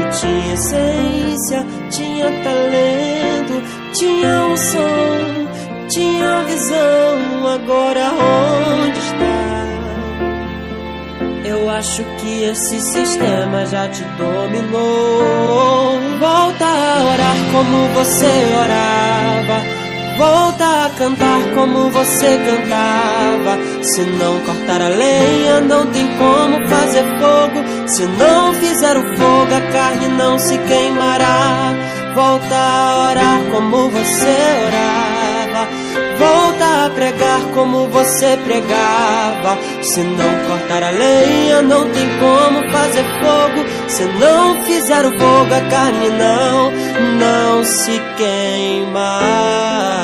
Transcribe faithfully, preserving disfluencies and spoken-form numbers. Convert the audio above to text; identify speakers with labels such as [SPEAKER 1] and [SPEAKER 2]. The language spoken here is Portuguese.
[SPEAKER 1] Tinha essência, tinha talento, tinha um som, tinha visão. Agora onde está? Eu acho que esse sistema já te dominou. Volta a orar como você orava, volta a cantar como você cantava. Se não cortar a lenha, não tem como fazer fogo. Se não fizer o fogo, a carne não se queimará. Volta a orar como você orava, volta a pregar como você pregava. Se não cortar a lenha, não tem como fazer fogo. Se não fizer o fogo, a carne não, não se queima.